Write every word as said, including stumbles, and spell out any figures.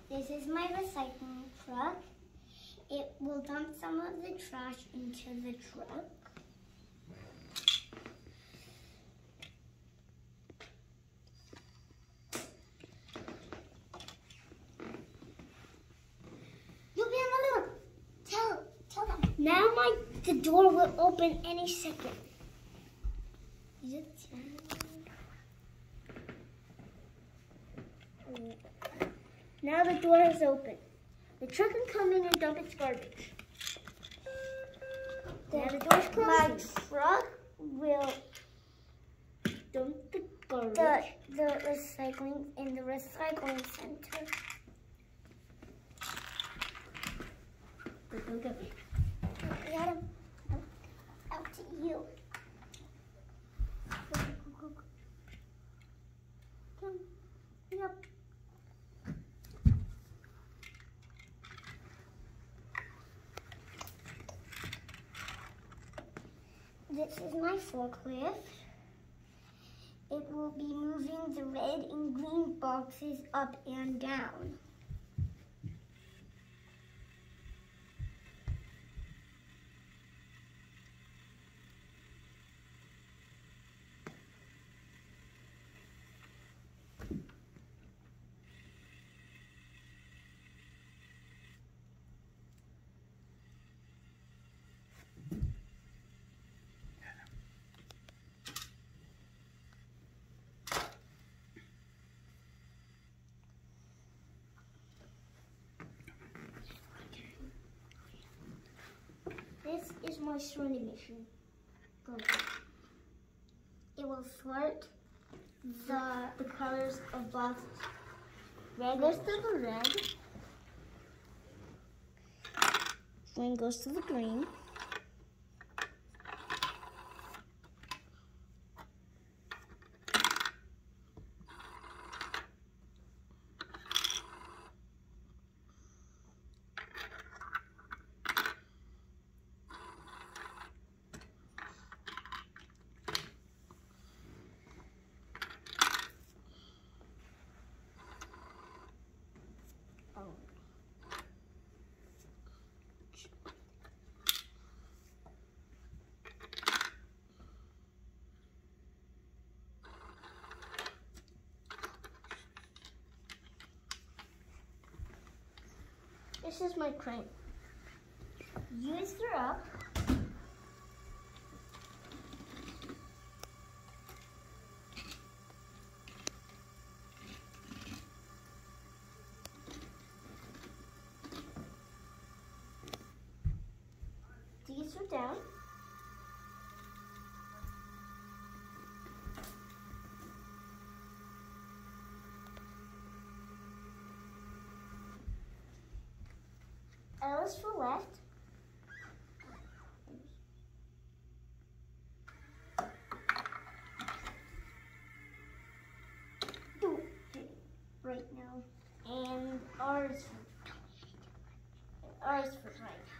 This is my recycling truck. It will dump some of the trash into the truck. You'll be on the look. Tell, tell them. Now my the door will open any second. Is it? Now the door is open. The truck can come in and dump its garbage. Now the door's closed. My truck will dump the garbage. The, the recycling in the recycling center. Go, go, go. Got him. Out to you. Go, go, go, go. Come. Yep. This is my forklift. It will be moving the red and green boxes up and down. This is my sorting machine. Go. It will sort the, the colors of boxes. Red goes to the red. Green goes to the green. This is my crane. Use her up. These are down. L is for left. Do it right now. And R is for R is for right.